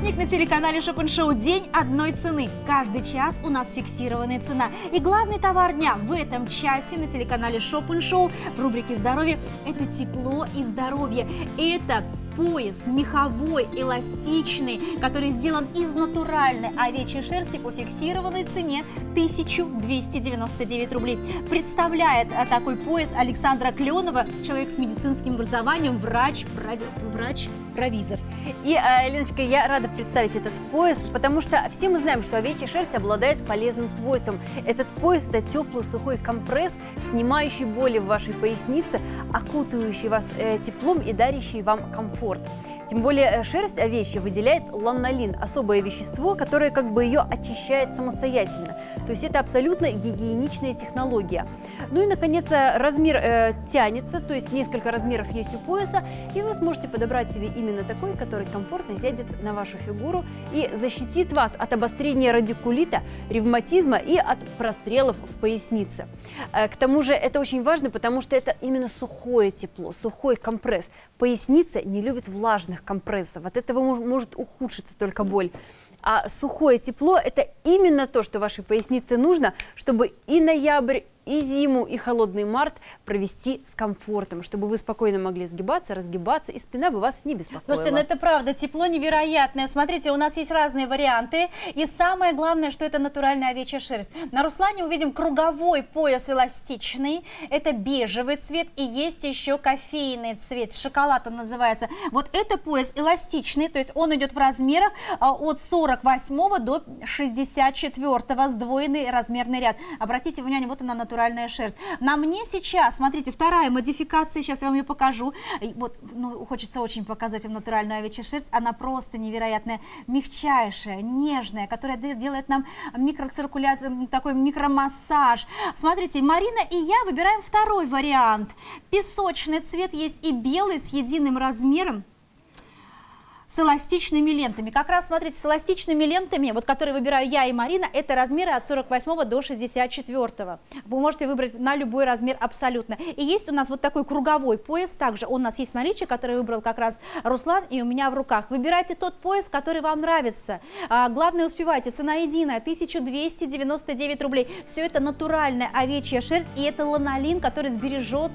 Праздник на телеканале Шопен Шоу. День одной цены. Каждый час у нас фиксированная цена. И главный товар дня в этом часе на телеканале Шопен Шоу в рубрике «Здоровье» – это тепло и здоровье. Это пояс меховой, эластичный, который сделан из натуральной овечьей шерсти по фиксированной цене 1299 рублей. Представляет такой пояс Александра Кленова, человек с медицинским образованием, врач-провизор. И, Леночка, я рада представить этот пояс, потому что все мы знаем, что овечья шерсть обладает полезным свойством. Этот пояс – это теплый сухой компресс, снимающий боли в вашей пояснице, окутывающий вас теплом и дарящий вам комфорт. Тем более шерсть овечья выделяет ланолин, особое вещество, которое как бы ее очищает самостоятельно. То есть это абсолютно гигиеничная технология. Ну и, наконец, размер тянется, то есть несколько размеров есть у пояса, и вы сможете подобрать себе именно такой, который комфортно сядет на вашу фигуру и защитит вас от обострения радикулита, ревматизма и от прострелов в пояснице. К тому же это очень важно, потому что это именно сухое тепло, сухой компресс. Поясница не любит влажных компрессов, от этого может ухудшиться только боль. А сухое тепло – это именно то, что вашей пояснице нужно, чтобы и ноябрь, и зиму, и холодный март провести с комфортом, чтобы вы спокойно могли сгибаться, разгибаться, и спина бы вас не беспокоила. Слушайте, ну это правда, тепло невероятное. Смотрите, у нас есть разные варианты, и самое главное, что это натуральная овечья шерсть. На Руслане увидим круговой пояс эластичный, это бежевый цвет, и есть еще кофейный цвет, шоколад он называется. Вот это пояс эластичный, то есть он идет в размерах от 48 до 64, сдвоенный размерный ряд. Обратите внимание, вот она натуральная шерсть. На мне сейчас, смотрите, вторая модификация, сейчас я вам ее покажу. Вот, ну, хочется очень показать вам натуральную овечью шерсть. Она просто невероятная, мягчайшая, нежная, которая делает нам микроциркуляцию, такой микромассаж. Смотрите, Марина и я выбираем второй вариант. Песочный цвет есть и белый с единым размером, с эластичными лентами. Как раз, смотрите, с эластичными лентами, вот которые выбираю я и Марина, это размеры от 48 до 64. Вы можете выбрать на любой размер абсолютно. И есть у нас вот такой круговой пояс, также он у нас есть в наличии, который выбрал как раз Руслан, и у меня в руках. Выбирайте тот пояс, который вам нравится. Главное, успевайте, цена единая, 1299 рублей. Все это натуральная овечья шерсть, и это ланолин, который сбережет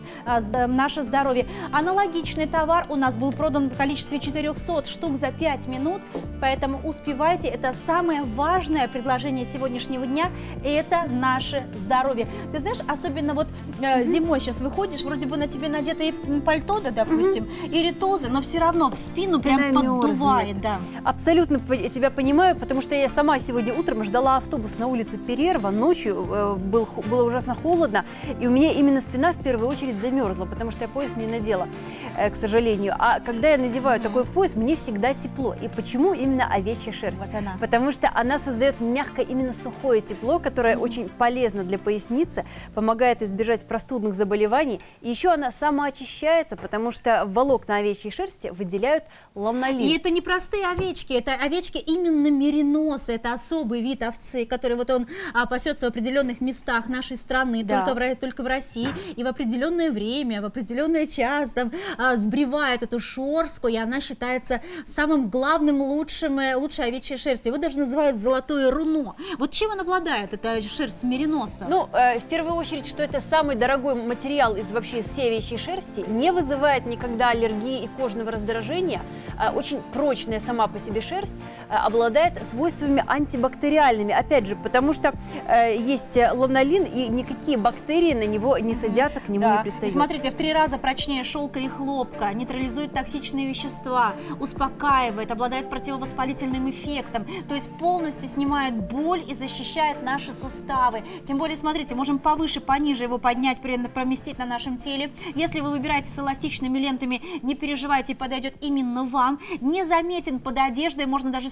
наше здоровье. Аналогичный товар у нас был продан в количестве 400 штук за 5 минут, поэтому успевайте. Это самое важное предложение сегодняшнего дня, это наше здоровье. Ты знаешь, особенно вот зимой сейчас выходишь, вроде бы на тебе надето и пальто, да, допустим, и ритозы, но все равно в спину прям поддувает. Да. Абсолютно тебя понимаю, потому что я сама сегодня утром ждала автобус на улице Перерва, ночью было ужасно холодно, и у меня именно спина в первую очередь замерзла, потому что я пояс не надела, к сожалению. А когда я надеваю такой пояс, мне всегда тепло. И почему именно овечья шерсть? Вот она. Потому что она создает мягкое, именно сухое тепло, которое очень полезно для поясницы, помогает избежать простудных заболеваний. И еще она самоочищается, потому что волокна овечьей шерсти выделяют ланолин. И это не простые овечки, это овечки именно мериносы, это особый вид овцы, который вот он пасется в определенных местах нашей страны, да, только в России, и в определенное время, в определенный час там сбривает эту шерстку, и она считается самым главным, лучшей овечьей шерстью. Его даже называют золотое руно. Вот чем она обладает, эта шерсть мериноса? Ну, в первую очередь, что это самый дорогой материал из вообще всей овечьей шерсти, не вызывает никогда аллергии и кожного раздражения, очень прочная сама по себе шерсть, обладает свойствами антибактериальными, опять же, потому что есть ланолин, и никакие бактерии на него не садятся, к нему не пристают. Смотрите, в 3 раза прочнее шелка и хлопка, нейтрализует токсичные вещества, успокаивает, обладает противовоспалительным эффектом, то есть полностью снимает боль и защищает наши суставы. Тем более, смотрите, можем повыше, пониже его поднять, поместить на нашем теле. Если вы выбираете с эластичными лентами, не переживайте, подойдет именно вам. Не заметен под одеждой, можно даже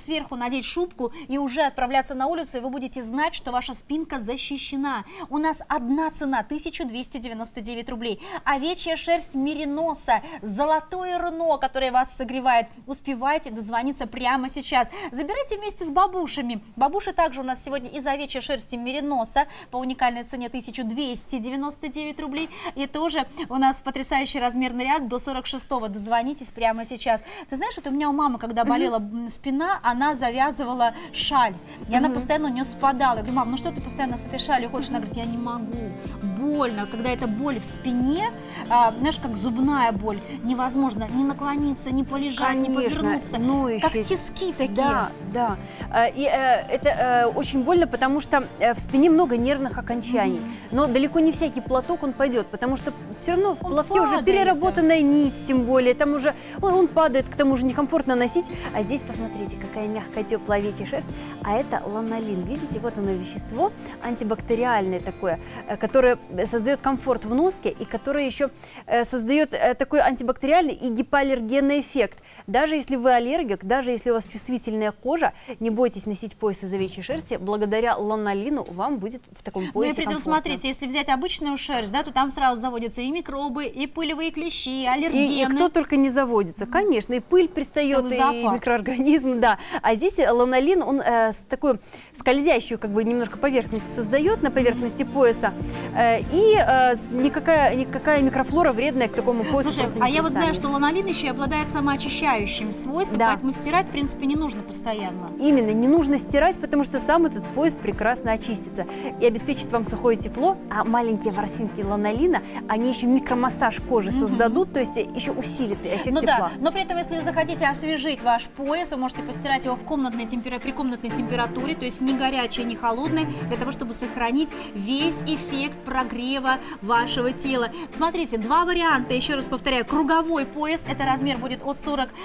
сверху надеть шубку и уже отправляться на улицу, и вы будете знать, что ваша спинка защищена. У нас одна цена – 1299 рублей. Овечья шерсть мериноса, золотое руно, которое вас согревает. Успевайте дозвониться прямо сейчас. Забирайте вместе с бабушами. Бабуши также у нас сегодня из овечьей шерсти мериноса по уникальной цене 1299 рублей. И тоже у нас потрясающий размерный ряд до 46-го. Дозвонитесь прямо сейчас. Ты знаешь, вот у меня у мамы, когда болела спина, она завязывала шаль. И она постоянно у нее спадала. Я говорю: мам, ну что ты постоянно с этой шалью ходишь? Она говорит: я не могу. Больно, когда это боль в спине, знаешь, как зубная боль, невозможно ни наклониться, ни полежать, Конечно, ни повернуться, как тиски такие. Да, да. И это очень больно, потому что в спине много нервных окончаний. Но далеко не всякий платок он пойдет, потому что все равно в платке уже переработанная нить, тем более, там уже он падает, к тому же некомфортно носить. А здесь посмотрите, какая мягкая, теплая овечья шерсть. А это ланолин. Видите, вот оно вещество антибактериальное такое, которое создает комфорт в носке и которое еще создает такой антибактериальный и гипоаллергенный эффект. Даже если вы аллергик, даже если у вас чувствительная кожа, не бойтесь носить пояс из овечьей шерсти. Благодаря ланолину вам будет в таком поясе комфортно. Смотрите, если взять обычную шерсть, да, то там сразу заводятся и микробы, и пылевые клещи, и аллергены. И кто только не заводится. Конечно, и пыль пристает, и микроорганизм, да. А здесь ланолин, он такую скользящую как бы немножко поверхность создает на поверхности пояса, и никакая микрофлора вредная к такому поясу. Слушай, а я вот знаю, что ланолин еще и обладает самоочищающим свойством, да. Поэтому стирать, в принципе, не нужно постоянно. Именно, не нужно стирать, потому что сам этот пояс прекрасно очистится и обеспечит вам сухое тепло, а маленькие ворсинки ланолина, они еще микромассаж кожи создадут, то есть еще усилит эффект тепла. Да, но при этом, если вы захотите освежить ваш пояс, вы можете постирать его при комнатной температуре, то есть не горячей, не холодной, для того, чтобы сохранить весь эффект прогрева вашего тела. Смотрите, два варианта, еще раз повторяю: круговой пояс, это размер будет от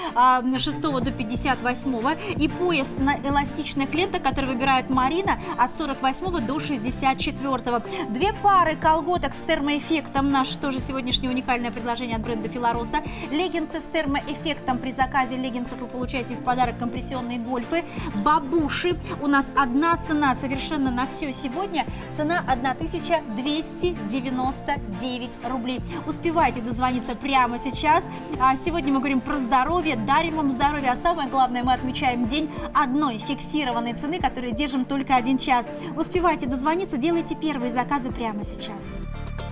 46 до 58, и пояс на эластичных лентах, который выбирает Марина, от 48 до 64. Две пары колготок с термоэффектом, наше тоже сегодняшнее уникальное предложение от бренда Филароса. Леггинсы с термоэффектом, при заказе леггинсов вы получаете в подарок компрессионные гольфы. Бабуши, у нас одна цена совершенно на все сегодня, цена 1299 рублей. Успевайте дозвониться прямо сейчас. Сегодня мы говорим про здоровье, дарим вам здоровье, а самое главное, мы отмечаем день одной фиксированной цены, которую держим только 1 час. Успевайте дозвониться, делайте первые заказы прямо сейчас.